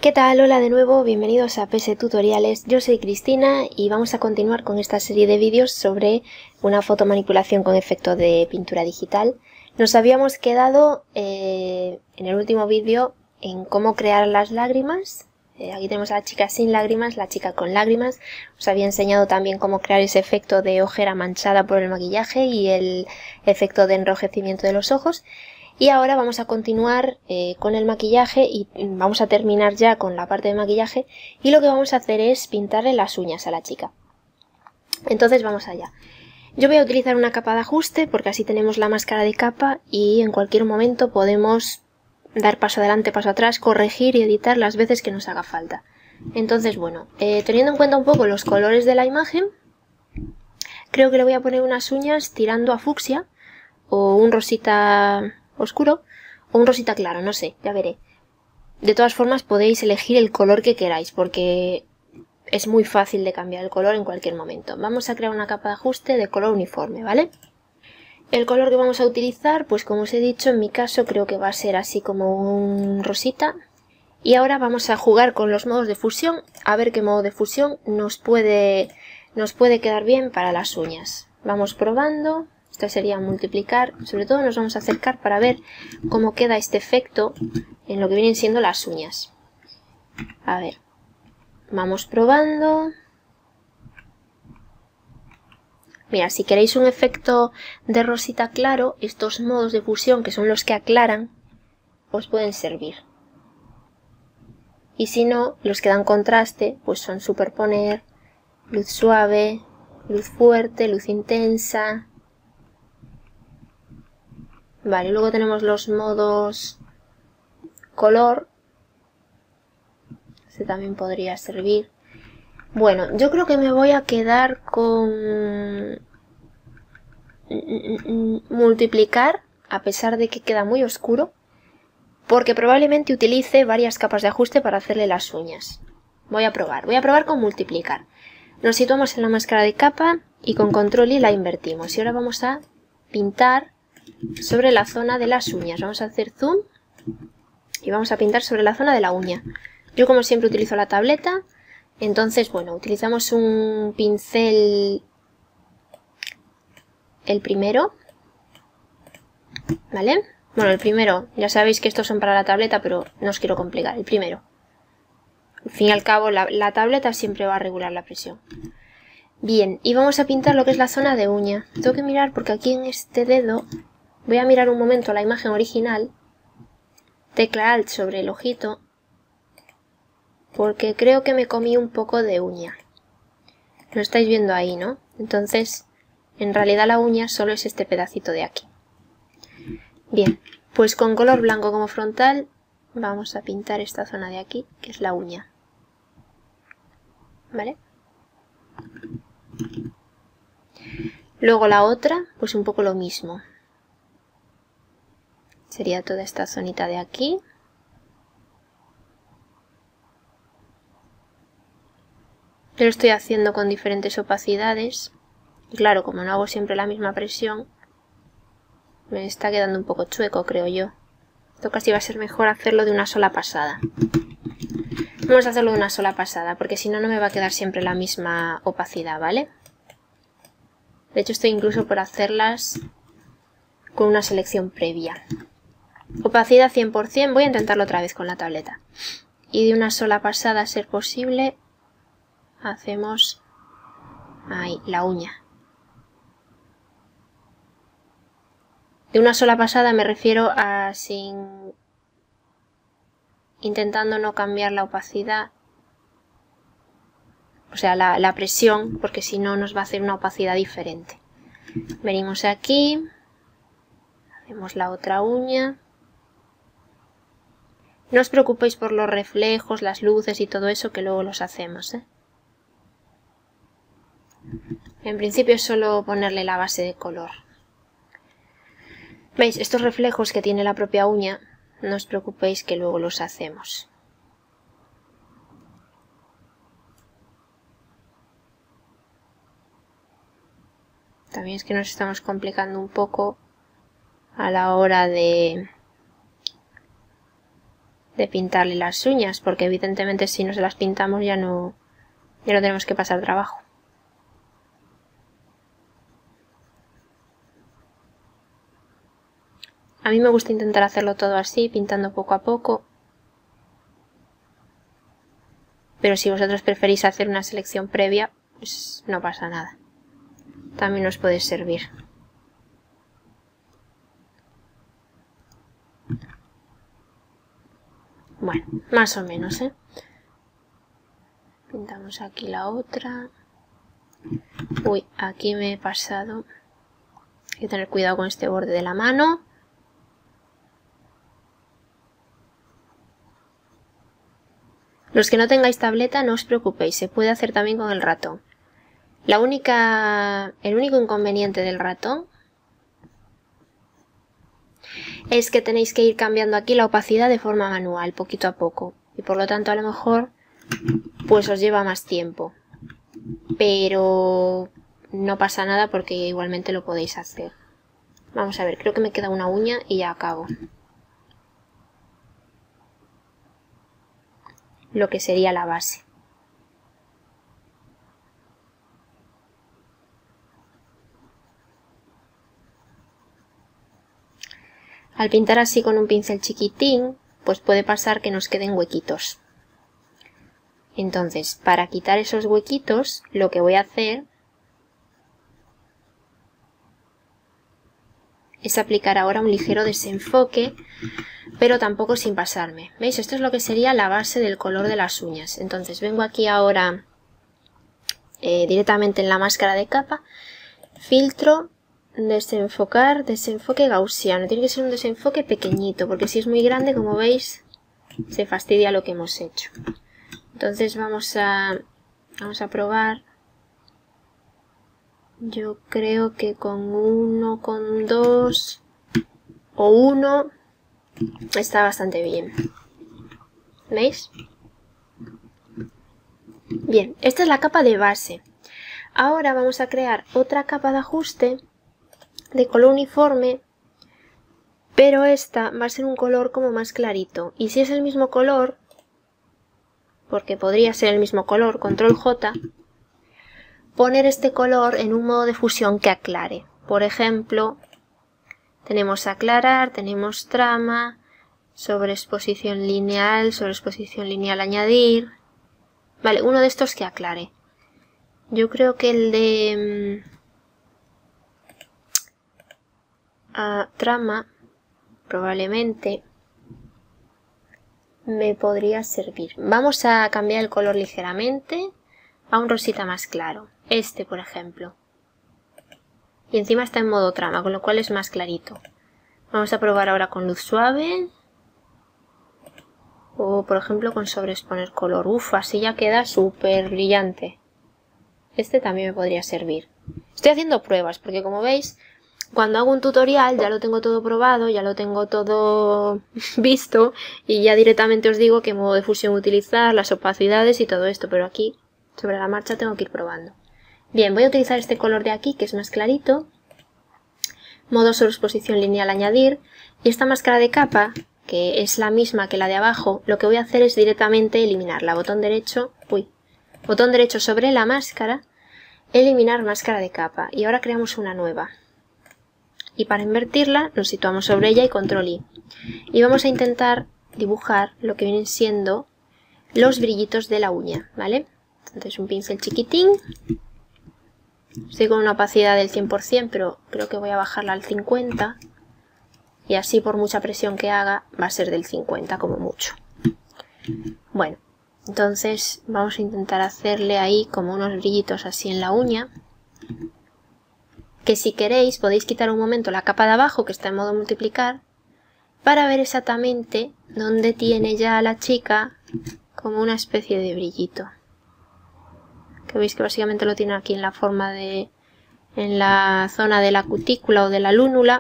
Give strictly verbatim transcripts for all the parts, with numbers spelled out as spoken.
¿Qué tal? Hola de nuevo, bienvenidos a P S Tutoriales. Yo soy Cristina y vamos a continuar con esta serie de vídeos sobre una fotomanipulación con efecto de pintura digital. Nos habíamos quedado eh, en el último vídeo en cómo crear las lágrimas. Eh, aquí tenemos a la chica sin lágrimas, la chica con lágrimas. Os había enseñado también cómo crear ese efecto de ojera manchada por el maquillaje y el efecto de enrojecimiento de los ojos. Y ahora vamos a continuar eh, con el maquillaje y vamos a terminar ya con la parte de maquillaje y lo que vamos a hacer es pintarle las uñas a la chica. Entonces vamos allá. Yo voy a utilizar una capa de ajuste porque así tenemos la máscara de capa y en cualquier momento podemos dar paso adelante, paso atrás, corregir y editar las veces que nos haga falta. Entonces bueno, eh, teniendo en cuenta un poco los colores de la imagen, creo que le voy a poner unas uñas tirando a fucsia o un rosita oscuro o un rosita claro, no sé, ya veré. De todas formas podéis elegir el color que queráis porque es muy fácil de cambiar el color en cualquier momento. Vamos a crear una capa de ajuste de color uniforme, ¿vale? El color que vamos a utilizar, pues como os he dicho, en mi caso creo que va a ser así como un rosita. Y ahora vamos a jugar con los modos de fusión, a ver qué modo de fusión nos puede, nos puede quedar bien para las uñas. Vamos probando. Esto sería multiplicar, sobre todo nos vamos a acercar para ver cómo queda este efecto en lo que vienen siendo las uñas. A ver, vamos probando. Mira, si queréis un efecto de rosita claro, estos modos de fusión, que son los que aclaran, os pueden servir. Y si no, los que dan contraste, pues son superponer, luz suave, luz fuerte, luz intensa. Vale, luego tenemos los modos color. Este también podría servir. Bueno, yo creo que me voy a quedar con multiplicar, a pesar de que queda muy oscuro, porque probablemente utilice varias capas de ajuste para hacerle las uñas. Voy a probar, voy a probar con multiplicar. Nos situamos en la máscara de capa y con control y la invertimos. Y ahora vamos a pintar sobre la zona de las uñas. Vamos a hacer zoom y vamos a pintar sobre la zona de la uña. Yo como siempre utilizo la tableta, entonces bueno, utilizamos un pincel, el primero, ¿vale? Bueno, el primero, ya sabéis que estos son para la tableta, pero no os quiero complicar, el primero. Al fin y al cabo la, la tableta siempre va a regular la presión. Bien, y vamos a pintar lo que es la zona de uña. Tengo que mirar porque aquí en este dedo, voy a mirar un momento la imagen original, tecla Alt sobre el ojito, porque creo que me comí un poco de uña. Lo estáis viendo ahí, ¿no? Entonces, en realidad la uña solo es este pedacito de aquí. Bien, pues con color blanco como frontal vamos a pintar esta zona de aquí, que es la uña. ¿Vale? Luego la otra, pues un poco lo mismo. Sería toda esta zonita de aquí. Yo lo estoy haciendo con diferentes opacidades. Y claro, como no hago siempre la misma presión, me está quedando un poco chueco, creo yo. Esto casi va a ser mejor hacerlo de una sola pasada. Vamos a hacerlo de una sola pasada, porque si no, no me va a quedar siempre la misma opacidad, ¿vale? De hecho, estoy incluso por hacerlas con una selección previa. Opacidad cien por cien, voy a intentarlo otra vez con la tableta. Y de una sola pasada, a ser posible, hacemos ahí, la uña. De una sola pasada me refiero a sin... intentando no cambiar la opacidad, o sea, la, la presión, porque si no nos va a hacer una opacidad diferente. Venimos aquí, hacemos la otra uña. No os preocupéis por los reflejos, las luces y todo eso, que luego los hacemos, ¿eh? En principio es solo ponerle la base de color. ¿Veis? Estos reflejos que tiene la propia uña, no os preocupéis que luego los hacemos. También es que nos estamos complicando un poco a la hora de, de pintarle las uñas, porque evidentemente si no se las pintamos ya no, ya no tenemos que pasar trabajo. A mí me gusta intentar hacerlo todo así, pintando poco a poco. Pero si vosotros preferís hacer una selección previa, pues no pasa nada. También os puede servir. Bueno, más o menos, ¿eh? Pintamos aquí la otra. Uy, aquí me he pasado. Hay que tener cuidado con este borde de la mano. Los que no tengáis tableta, no os preocupéis, se puede hacer también con el ratón. La única, el único inconveniente del ratón es que tenéis que ir cambiando aquí la opacidad de forma manual, poquito a poco. Y por lo tanto a lo mejor pues os lleva más tiempo. Pero no pasa nada porque igualmente lo podéis hacer. Vamos a ver, creo que me queda una uña y ya acabo. Lo que sería la base. Al pintar así con un pincel chiquitín, pues puede pasar que nos queden huequitos. Entonces, para quitar esos huequitos, lo que voy a hacer es aplicar ahora un ligero desenfoque, pero tampoco sin pasarme. ¿Veis? Esto es lo que sería la base del color de las uñas. Entonces, vengo aquí ahora eh, directamente en la máscara de capa, filtro, desenfocar, desenfoque gaussiano. Tiene que ser un desenfoque pequeñito, porque si es muy grande, como veis, se fastidia lo que hemos hecho. Entonces vamos a, vamos a probar. Yo creo que con uno, con dos o uno está bastante bien. ¿Veis? Bien, esta es la capa de base. Ahora vamos a crear otra capa de ajuste de color uniforme, pero esta va a ser un color como más clarito. Y si es el mismo color, porque podría ser el mismo color, control J, poner este color en un modo de fusión que aclare. Por ejemplo, tenemos aclarar, tenemos trama, sobreexposición lineal, sobreexposición lineal añadir. Vale, uno de estos que aclare. Yo creo que el de uh, trama probablemente me podría servir. Vamos a cambiar el color ligeramente a un rosita más claro. Este, por ejemplo. Y encima está en modo trama, con lo cual es más clarito. Vamos a probar ahora con luz suave. O, por ejemplo, con sobreexponer color. Uf, así ya queda súper brillante. Este también me podría servir. Estoy haciendo pruebas, porque como veis, cuando hago un tutorial ya lo tengo todo probado, ya lo tengo todo visto y ya directamente os digo qué modo de fusión utilizar, las opacidades y todo esto, pero aquí, sobre la marcha, tengo que ir probando. Bien, voy a utilizar este color de aquí, que es más clarito. Modo sobreexposición lineal añadir. Y esta máscara de capa, que es la misma que la de abajo, lo que voy a hacer es directamente eliminarla. Botón derecho, uy, botón derecho sobre la máscara, eliminar máscara de capa. Y ahora creamos una nueva. Y para invertirla nos situamos sobre ella y control I. Y vamos a intentar dibujar lo que vienen siendo los brillitos de la uña, ¿vale? Entonces un pincel chiquitín. Estoy con una opacidad del cien por cien, pero creo que voy a bajarla al cincuenta. Y así por mucha presión que haga va a ser del cincuenta como mucho. Bueno, entonces vamos a intentar hacerle ahí como unos brillitos así en la uña. Que si queréis podéis quitar un momento la capa de abajo que está en modo multiplicar para ver exactamente dónde tiene ya la chica como una especie de brillito. Que veis que básicamente lo tiene aquí en la forma de... en la zona de la cutícula o de la lúnula.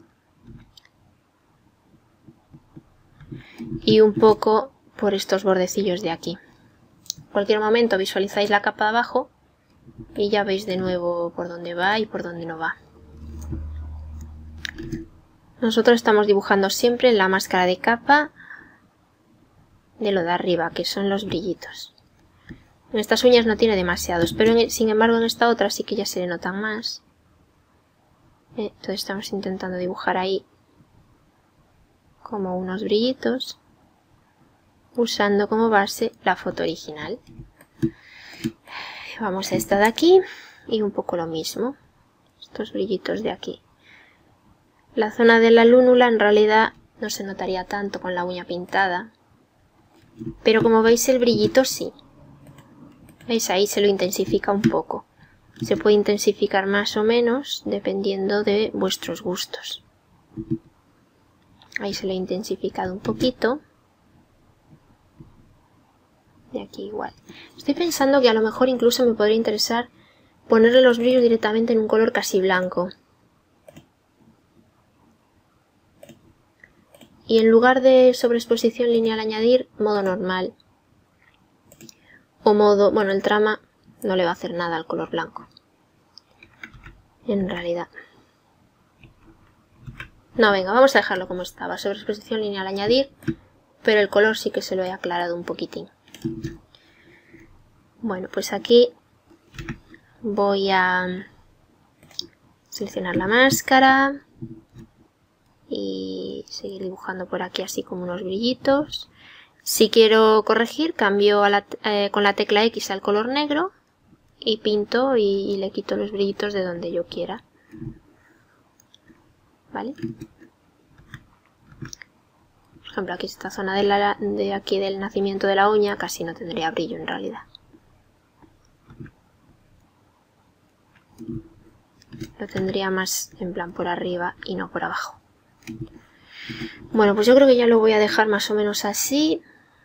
Y un poco por estos bordecillos de aquí. En cualquier momento visualizáis la capa de abajo y ya veis de nuevo por dónde va y por dónde no va. Nosotros estamos dibujando siempre en la máscara de capa de lo de arriba, que son los brillitos. En estas uñas no tiene demasiados, pero en, sin embargo en esta otra sí que ya se le notan más. Eh, entonces estamos intentando dibujar ahí como unos brillitos, usando como base la foto original. Vamos a esta de aquí y un poco lo mismo, estos brillitos de aquí. La zona de la lúnula en realidad no se notaría tanto con la uña pintada, pero como veis el brillito sí. ¿Veis? Ahí se lo intensifica un poco. Se puede intensificar más o menos dependiendo de vuestros gustos. Ahí se lo he intensificado un poquito. Y aquí igual. Estoy pensando que a lo mejor incluso me podría interesar ponerle los brillos directamente en un color casi blanco. Y en lugar de sobreexposición lineal añadir, modo normal. O modo, bueno, el trama no le va a hacer nada al color blanco. En realidad. No, venga, vamos a dejarlo como estaba. Sobreexposición lineal añadir, pero el color sí que se lo he aclarado un poquitín. Bueno, pues aquí voy a seleccionar la máscara y seguir dibujando por aquí así como unos brillitos. Si quiero corregir, cambio a la, eh, con la tecla X al color negro y pinto y, y le quito los brillitos de donde yo quiera. ¿Vale? Por ejemplo, aquí esta zona de, la, de aquí del nacimiento de la uña casi no tendría brillo en realidad. Lo tendría más en plan por arriba y no por abajo. Bueno, pues yo creo que ya lo voy a dejar más o menos así.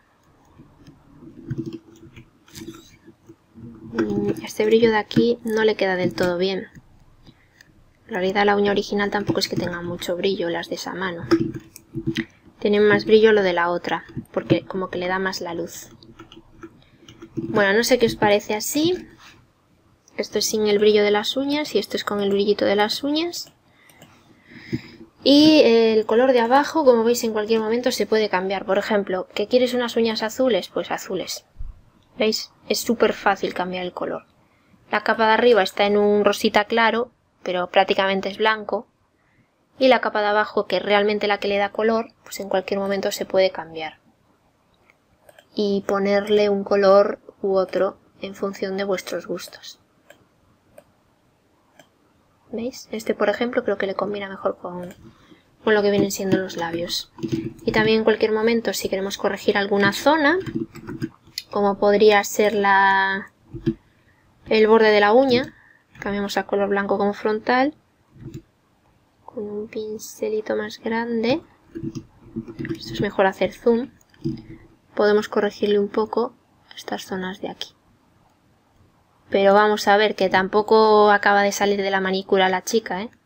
Este brillo de aquí no le queda del todo bien. En realidad la uña original tampoco es que tenga mucho brillo, las de esa mano. Tienen más brillo lo de la otra, porque como que le da más la luz. Bueno, no sé qué os parece así. Esto es sin el brillo de las uñas y esto es con el brillito de las uñas. Y el color de abajo, como veis, en cualquier momento se puede cambiar. Por ejemplo, ¿que quieres unas uñas azules? Pues azules. ¿Veis? Es súper fácil cambiar el color. La capa de arriba está en un rosita claro, pero prácticamente es blanco. Y la capa de abajo, que es realmente la que le da color, pues en cualquier momento se puede cambiar. Y ponerle un color u otro en función de vuestros gustos. ¿Veis? Este, por ejemplo, creo que le combina mejor con, con lo que vienen siendo los labios. Y también en cualquier momento, si queremos corregir alguna zona, como podría ser la, el borde de la uña, cambiamos a color blanco como frontal, con un pincelito más grande, esto es mejor hacer zoom, podemos corregirle un poco estas zonas de aquí. Pero vamos a ver que tampoco acaba de salir de la manicura la chica, ¿eh?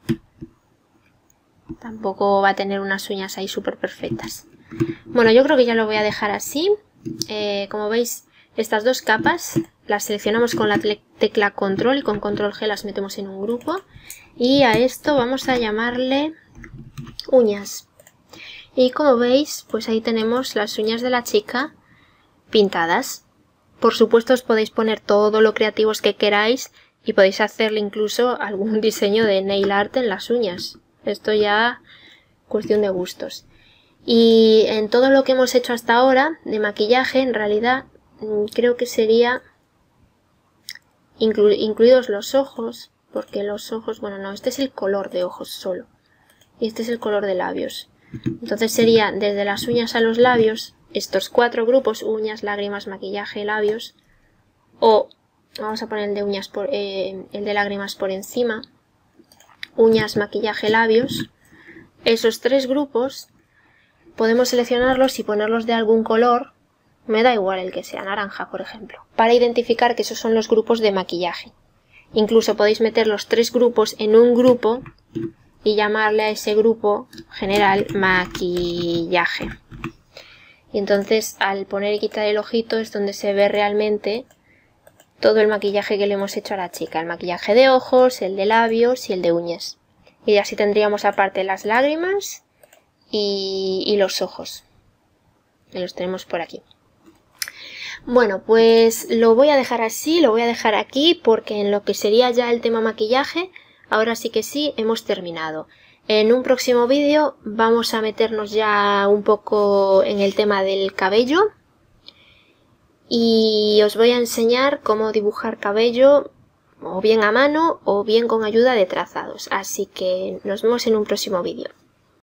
Tampoco va a tener unas uñas ahí súper perfectas. Bueno, yo creo que ya lo voy a dejar así. Eh, como veis, estas dos capas las seleccionamos con la tecla control y con control G las metemos en un grupo. Y a esto vamos a llamarle uñas. Y como veis, pues ahí tenemos las uñas de la chica pintadas. Por supuesto os podéis poner todo lo creativos que queráis y podéis hacerle incluso algún diseño de nail art en las uñas. Esto ya cuestión de gustos. Y en todo lo que hemos hecho hasta ahora de maquillaje, en realidad creo que sería inclu incluidos los ojos, porque los ojos, bueno no, este es el color de ojos solo y este es el color de labios. Entonces sería desde las uñas a los labios estos cuatro grupos: uñas, lágrimas, maquillaje, labios. O vamos a poner el de uñas por, eh, el de lágrimas por encima. Uñas, maquillaje, labios. Esos tres grupos podemos seleccionarlos y ponerlos de algún color. Me da igual el que sea, naranja por ejemplo, para identificar que esos son los grupos de maquillaje. Incluso podéis meter los tres grupos en un grupo y llamarle a ese grupo general maquillaje. Y entonces al poner y quitar el ojito es donde se ve realmente todo el maquillaje que le hemos hecho a la chica. El maquillaje de ojos, el de labios y el de uñas. Y así tendríamos aparte las lágrimas y, y los ojos. Y los tenemos por aquí. Bueno, pues lo voy a dejar así, lo voy a dejar aquí porque en lo que sería ya el tema maquillaje, ahora sí que sí, hemos terminado. En un próximo vídeo vamos a meternos ya un poco en el tema del cabello y os voy a enseñar cómo dibujar cabello o bien a mano o bien con ayuda de trazados. Así que nos vemos en un próximo vídeo.